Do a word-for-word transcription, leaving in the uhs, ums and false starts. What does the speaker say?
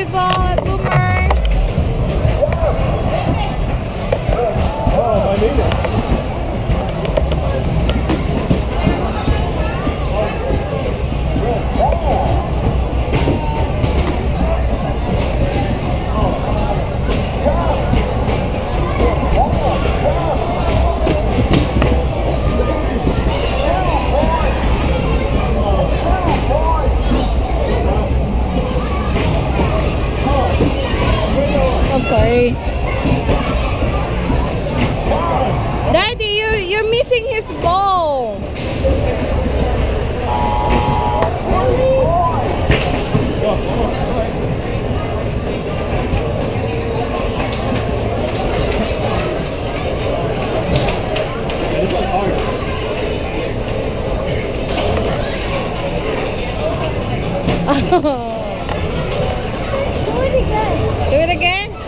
ball at Boomers. Oh, I need it. Okay. Daddy, you you're missing his ball. Do it again. Do it again.